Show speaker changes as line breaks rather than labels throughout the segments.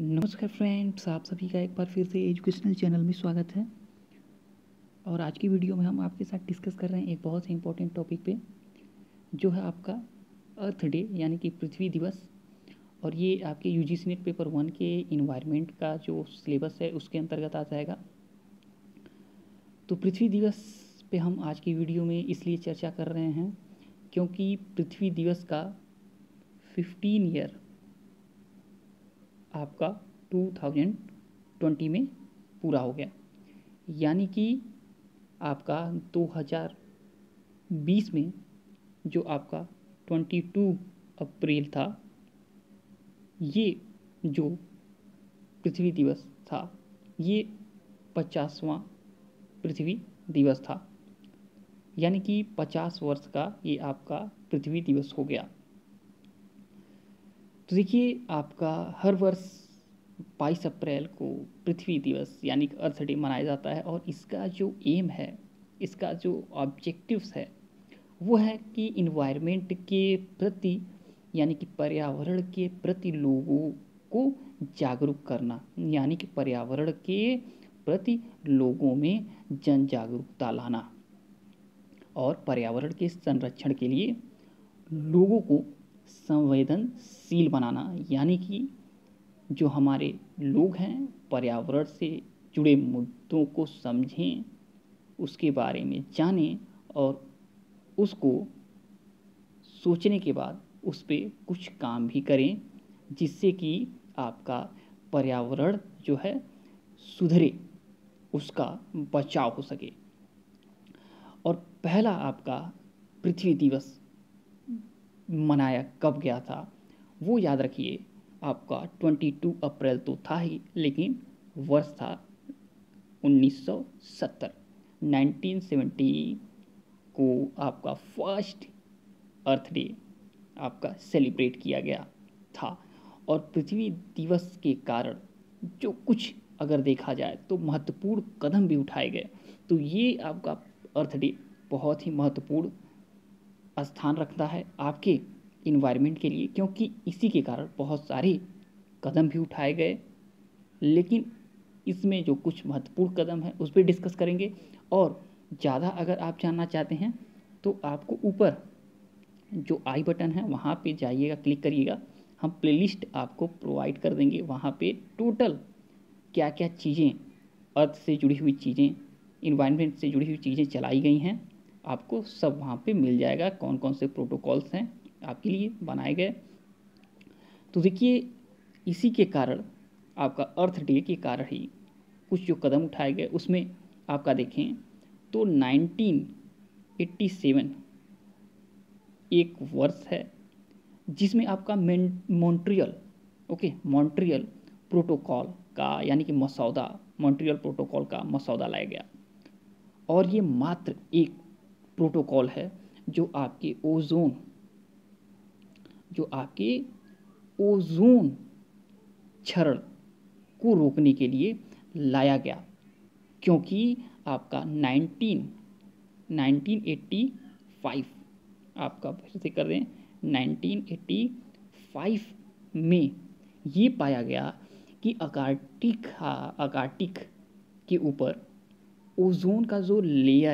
नमस्कार फ्रेंड्स, आप सभी का एक बार फिर से एजुकेशनल चैनल में स्वागत है। और आज की वीडियो में हम आपके साथ डिस्कस कर रहे हैं एक बहुत ही इम्पोर्टेंट टॉपिक पे, जो है आपका अर्थ डे यानी कि पृथ्वी दिवस। और ये आपके यूजीसी नेट पेपर 1 के इन्वायरमेंट का जो सिलेबस है उसके अंतर्गत आ जाएगा। तो पृथ्वी दिवस पे हम आज की वीडियो में इसलिए चर्चा कर रहे हैं क्योंकि पृथ्वी दिवस का 15 ईयर आपका 2020 में पूरा हो गया, यानी कि आपका 2020 में जो आपका 22 अप्रैल था, ये जो पृथ्वी दिवस था ये 50वां पृथ्वी दिवस था, यानी कि 50 वर्ष का ये आपका पृथ्वी दिवस हो गया। तो देखिए, आपका हर वर्ष 22 अप्रैल को पृथ्वी दिवस यानी कि अर्थ डे मनाया जाता है। और इसका जो एम है, इसका जो ऑब्जेक्टिव्स है, वो है कि इन्वायरमेंट के प्रति यानी कि पर्यावरण के प्रति लोगों को जागरूक करना, यानी कि पर्यावरण के प्रति लोगों में जन जागरूकता लाना और पर्यावरण के संरक्षण के लिए लोगों को संवेदनशील बनाना, यानी कि जो हमारे लोग हैं पर्यावरण से जुड़े मुद्दों को समझें, उसके बारे में जानें और उसको सोचने के बाद उस पर कुछ काम भी करें, जिससे कि आपका पर्यावरण जो है सुधरे, उसका बचाव हो सके। और पहला आपका पृथ्वी दिवस मनाया कब गया था, वो याद रखिए। आपका 22 अप्रैल तो था ही, लेकिन वर्ष था 1970। 1970 को आपका फर्स्ट अर्थ डे आपका सेलिब्रेट किया गया था। और पृथ्वी दिवस के कारण जो कुछ अगर देखा जाए तो महत्वपूर्ण कदम भी उठाए गए। तो ये आपका अर्थ डे बहुत ही महत्वपूर्ण स्थान रखता है आपके इन्वायरमेंट के लिए, क्योंकि इसी के कारण बहुत सारे कदम भी उठाए गए। लेकिन इसमें जो कुछ महत्वपूर्ण कदम है उस पर डिस्कस करेंगे। और ज़्यादा अगर आप जानना चाहते हैं तो आपको ऊपर जो आई बटन है वहाँ पे जाइएगा, क्लिक करिएगा। हम प्लेलिस्ट आपको प्रोवाइड कर देंगे, वहाँ पे टोटल क्या क्या चीज़ें, अर्थ से जुड़ी हुई चीज़ें, इन्वायरमेंट से जुड़ी हुई चीज़ें चलाई गई हैं, आपको सब वहाँ पे मिल जाएगा। कौन कौन से प्रोटोकॉल्स हैं आपके लिए बनाए गए। तो देखिए, इसी के कारण आपका अर्थ डे के कारण ही कुछ जो कदम उठाए गए, उसमें आपका देखें तो 1987 एक वर्ष है जिसमें आपका मॉन्ट्रियल प्रोटोकॉल का यानी कि मसौदा, मॉन्ट्रियल प्रोटोकॉल का मसौदा लाया गया। और ये मात्र एक प्रोटोकॉल है जो आपके ओजोन क्षरण को रोकने के लिए लाया गया, क्योंकि आपका 1985 आपका फिर से कर रहे हैं 1985 में ये पाया गया कि अकार्टिक के ऊपर ओजोन का जो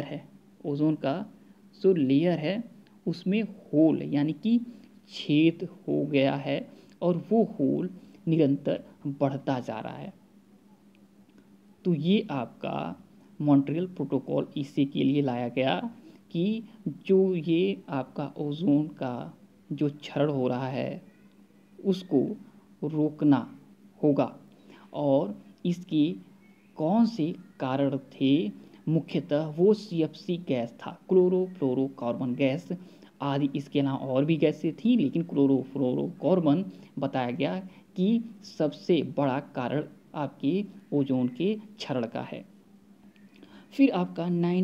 लेयर है उसमें होल यानी कि छेद हो गया है, और वो होल निरंतर बढ़ता जा रहा है। तो ये आपका मॉन्ट्रियल प्रोटोकॉल इसी के लिए लाया गया कि जो ये आपका ओजोन का जो क्षरण हो रहा है उसको रोकना होगा। और इसके कौन से कारण थे, मुख्यतः वो CFC गैस था, क्लोरोफ्लोरोकार्बन गैस आदि। इसके अलावा और भी गैसें थी, लेकिन क्लोरोफ्लोरोकार्बन बताया गया कि सबसे बड़ा कारण आपके ओजोन के क्षरण का है। फिर आपका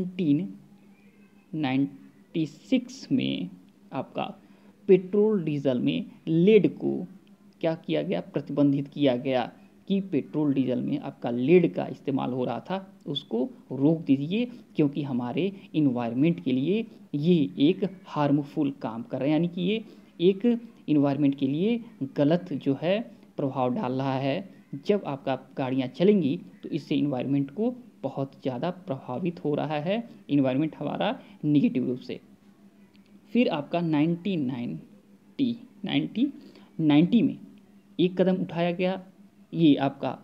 1996 में आपका पेट्रोल डीजल में लेड को क्या किया गया, प्रतिबंधित किया गया कि पेट्रोल डीजल में आपका लेड का इस्तेमाल हो रहा था, उसको रोक दीजिए, क्योंकि हमारे इन्वायरमेंट के लिए ये एक हार्मफुल काम कर रहा है, यानी कि ये एक इन्वायरमेंट के लिए गलत जो है प्रभाव डाल रहा है, जब आपका गाड़ियाँ चलेंगी तो इससे इन्वायरमेंट को बहुत ज़्यादा प्रभावित हो रहा है, इन्वायरमेंट हमारा निगेटिव रूप से। फिर आपका 1990 में एक कदम उठाया गया, ये आपका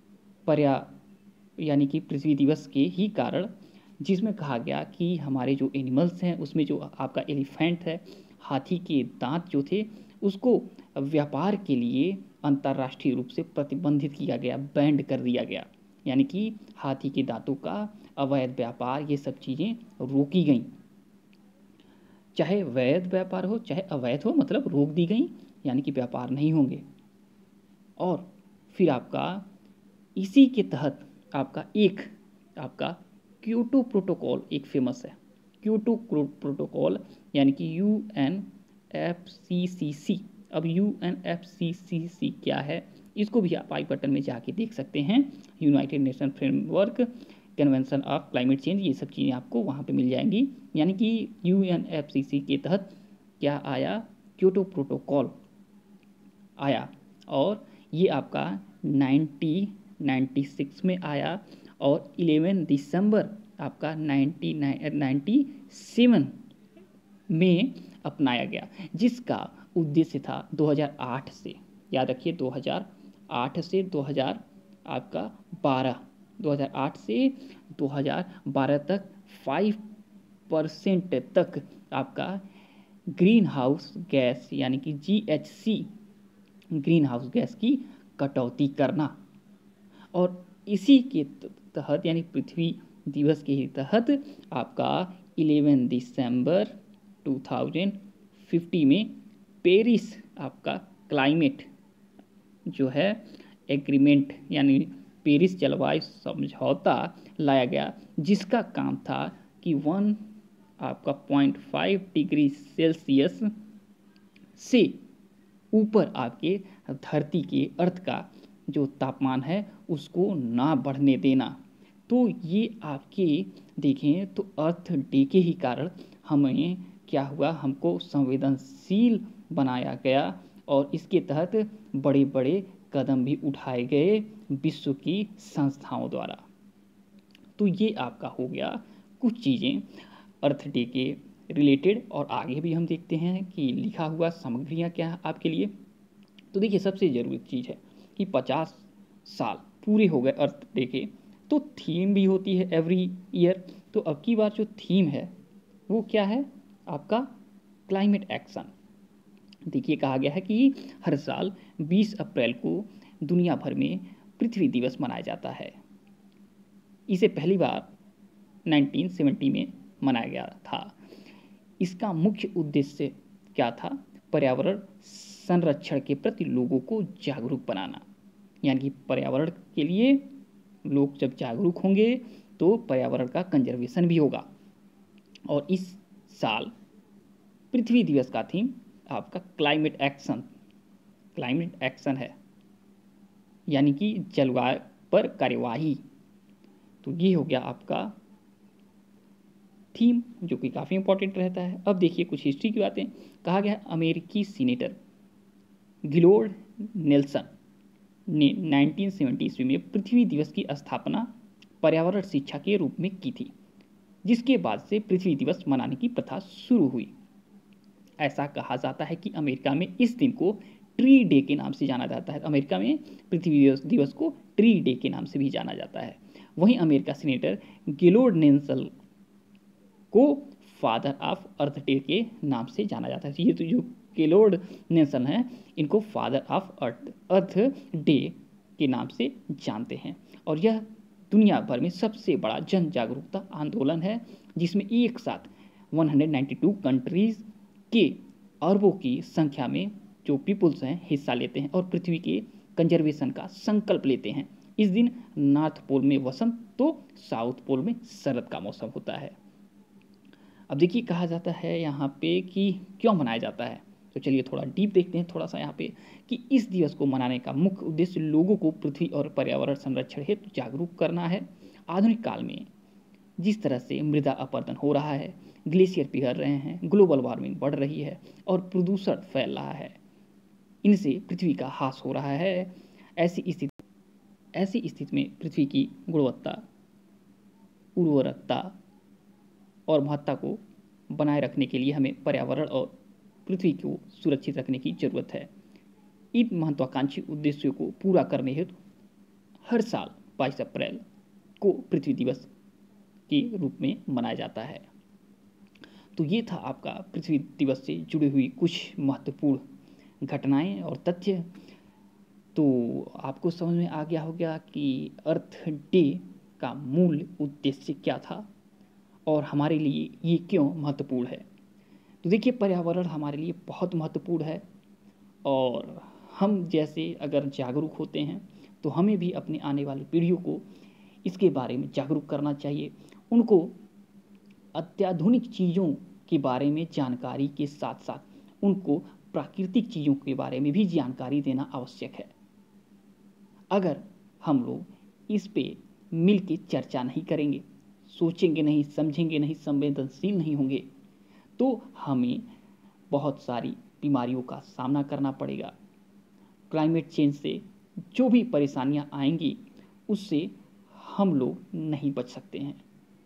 यानी कि पृथ्वी दिवस के ही कारण, जिसमें कहा गया कि हमारे जो एनिमल्स हैं उसमें जो आपका एलिफेंट है, हाथी के दांत जो थे उसको व्यापार के लिए अंतर्राष्ट्रीय रूप से प्रतिबंधित किया गया, बैंड कर दिया गया। यानी कि हाथी के दांतों का अवैध व्यापार, ये सब चीज़ें रोकी गईं। चाहे वैध व्यापार हो चाहे अवैध हो, मतलब रोक दी गई, यानी कि व्यापार नहीं होंगे। और फिर आपका इसी के तहत आपका क्योटो प्रोटोकॉल एक फेमस है। क्योटो प्रोटोकॉल यानी कि UNFCCC। अब UNFCCC क्या है, इसको भी आप आई बटन में जाके देख सकते हैं। United nation framework convention of climate change, ये सब चीज़ें आपको वहाँ पे मिल जाएंगी। यानी कि UNFCCC के तहत क्या आया, क्योटो प्रोटोकॉल आया, और ये आपका 1996 में आया, और 11 दिसंबर आपका 1997 में अपनाया गया, जिसका उद्देश्य था 2008 से, याद रखिए 2008 से 2008 से 2012 तक 5% तक आपका ग्रीन हाउस गैस यानी कि GHG ग्रीन हाउस गैस की कटौती करना। और इसी के तहत यानी पृथ्वी दिवस के ही तहत आपका 11 दिसंबर 2050 में पेरिस आपका क्लाइमेट जो है एग्रीमेंट यानी पेरिस जलवायु समझौता लाया गया, जिसका काम था कि 1.5 डिग्री सेल्सियस से ऊपर आपके धरती के अर्थ का जो तापमान है उसको ना बढ़ने देना। तो ये आपके देखें तो अर्थ डे के ही कारण हमें क्या हुआ, हमको संवेदनशील बनाया गया, और इसके तहत बड़े बड़े कदम भी उठाए गए विश्व की संस्थाओं द्वारा। तो ये आपका हो गया कुछ चीज़ें अर्थ डे के रिलेटेड। और आगे भी हम देखते हैं कि लिखा हुआ सामग्रियाँ क्या है आपके लिए। तो देखिए सबसे ज़रूरी चीज़ है कि 50 साल पूरे हो गए अर्थ डे के, तो थीम भी होती है एवरी ईयर। तो अब की बार जो थीम है वो क्या है आपका क्लाइमेट एक्शन। देखिए कहा गया है कि हर साल 20 अप्रैल को दुनिया भर में पृथ्वी दिवस मनाया जाता है। इसे पहली बार 1970 में मनाया गया था। इसका मुख्य उद्देश्य क्या था, पर्यावरण संरक्षण के प्रति लोगों को जागरूक बनाना। यानी कि पर्यावरण के लिए लोग जब जागरूक होंगे तो पर्यावरण का कंजर्वेशन भी होगा। और इस साल पृथ्वी दिवस का थीम आपका क्लाइमेट एक्शन है, यानी कि जलवायु पर कार्यवाही। तो ये हो गया आपका थीम, जो कि काफ़ी इंपॉर्टेंट रहता है। अब देखिए कुछ हिस्ट्री की बातें। कहा गया अमेरिकी सीनेटर गिलोर्ड नेल्सन ने 1970 ईस्वी में पृथ्वी दिवस की स्थापना पर्यावरण शिक्षा के रूप में की थी, जिसके बाद से पृथ्वी दिवस मनाने की प्रथा शुरू हुई। ऐसा कहा जाता है कि अमेरिका में इस दिन को ट्री डे के नाम से जाना जाता है। अमेरिका में पृथ्वी दिवस को ट्री डे के नाम से भी जाना जाता है। वहीं अमेरिका सीनेटर गिलोर्ड नेल्सन को फादर ऑफ अर्थ डे के नाम से जाना जाता है। ये तो जो गिलोर्ड नेल्सन है इनको फादर ऑफ अर्थ डे के नाम से जानते हैं। और यह दुनिया भर में सबसे बड़ा जन जागरूकता आंदोलन है, जिसमें एक साथ 192 कंट्रीज के अरबों की संख्या में जो पीपुल्स हैं हिस्सा लेते हैं और पृथ्वी के कंजर्वेशन का संकल्प लेते हैं। इस दिन नॉर्थ पोल में वसंत तो साउथ पोल में शरद का मौसम होता है। अब देखिए कहा जाता है यहाँ पे कि क्यों मनाया जाता है, तो चलिए थोड़ा डीप देखते हैं थोड़ा सा यहाँ पे कि इस दिवस को मनाने का मुख्य उद्देश्य लोगों को पृथ्वी और पर्यावरण संरक्षण हेतु जागरूक करना है। आधुनिक काल में जिस तरह से मृदा अपरदन हो रहा है, ग्लेशियर पिघल रहे हैं, ग्लोबल वार्मिंग बढ़ रही है और प्रदूषण फैल रहा है, इनसे पृथ्वी का ह्रास हो रहा है। ऐसी स्थिति ऐसी स्थिति में पृथ्वी की गुणवत्ता, उर्वरकता और महत्ता को बनाए रखने के लिए हमें पर्यावरण और पृथ्वी को सुरक्षित रखने की जरूरत है। इन महत्वाकांक्षी उद्देश्यों को पूरा करने हेतु हर साल 22 अप्रैल को पृथ्वी दिवस के रूप में मनाया जाता है। तो ये था आपका पृथ्वी दिवस से जुड़ी हुई कुछ महत्वपूर्ण घटनाएं और तथ्य। तो आपको समझ में आ गया होगा कि अर्थ डे का मूल उद्देश्य क्या था और हमारे लिए ये क्यों महत्वपूर्ण है। तो देखिए, पर्यावरण हमारे लिए बहुत महत्वपूर्ण है और हम जैसे अगर जागरूक होते हैं तो हमें भी अपने आने वाली पीढ़ियों को इसके बारे में जागरूक करना चाहिए। उनको अत्याधुनिक चीज़ों के बारे में जानकारी के साथ साथ उनको प्राकृतिक चीज़ों के बारे में भी जानकारी देना आवश्यक है। अगर हम लोग इस पे मिल के चर्चा नहीं करेंगे, सोचेंगे नहीं, समझेंगे नहीं, संवेदनशील नहीं होंगे तो हमें बहुत सारी बीमारियों का सामना करना पड़ेगा। क्लाइमेट चेंज से जो भी परेशानियां आएंगी उससे हम लोग नहीं बच सकते हैं।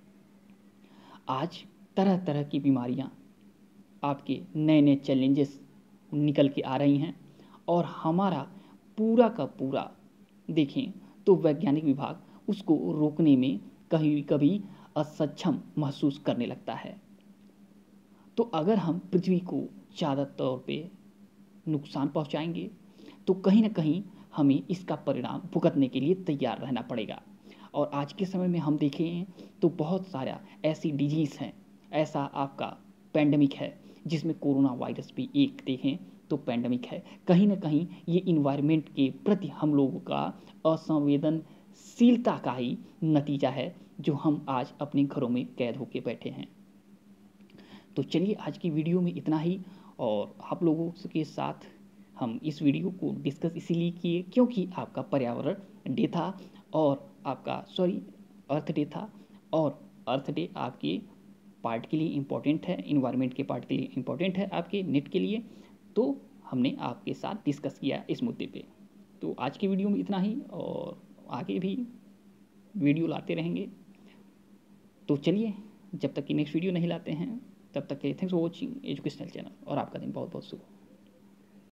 आज तरह तरह की बीमारियां, आपके नए नए चैलेंजेस निकल के आ रही हैं और हमारा पूरा का पूरा देखें तो वैज्ञानिक विभाग उसको रोकने में कहीं कभी असक्षम महसूस करने लगता है। तो अगर हम पृथ्वी को ज़्यादा तौर पे नुकसान पहुंचाएंगे तो कहीं ना कहीं हमें इसका परिणाम भुगतने के लिए तैयार रहना पड़ेगा। और आज के समय में हम देखें तो बहुत सारा ऐसी डिजीज़ हैं, ऐसा आपका पैंडमिक है जिसमें कोरोना वायरस भी एक देखें तो पैंडमिक है। कहीं ना कहीं ये इन्वायरमेंट के प्रति हम लोगों का असंवेदनशीलता का ही नतीजा है जो हम आज अपने घरों में कैद होके बैठे हैं। तो चलिए, आज की वीडियो में इतना ही। और आप लोगों के साथ हम इस वीडियो को डिस्कस इसीलिए किए क्योंकि आपका पर्यावरण डे था और आपका अर्थ डे था। और अर्थ डे आपके पार्ट के लिए इम्पोर्टेंट है, इन्वायरमेंट के पार्ट के लिए इम्पोर्टेंट है, आपके नेट के लिए। तो हमने आपके साथ डिस्कस किया इस मुद्दे पे। तो आज की वीडियो में इतना ही और आगे भी वीडियो लाते रहेंगे। तो चलिए, जब तक कि नेक्स्ट वीडियो नहीं लाते हैं तब तक के लिए thanks for watching educational channel और आपका दिन बहुत बहुत शुभ हो।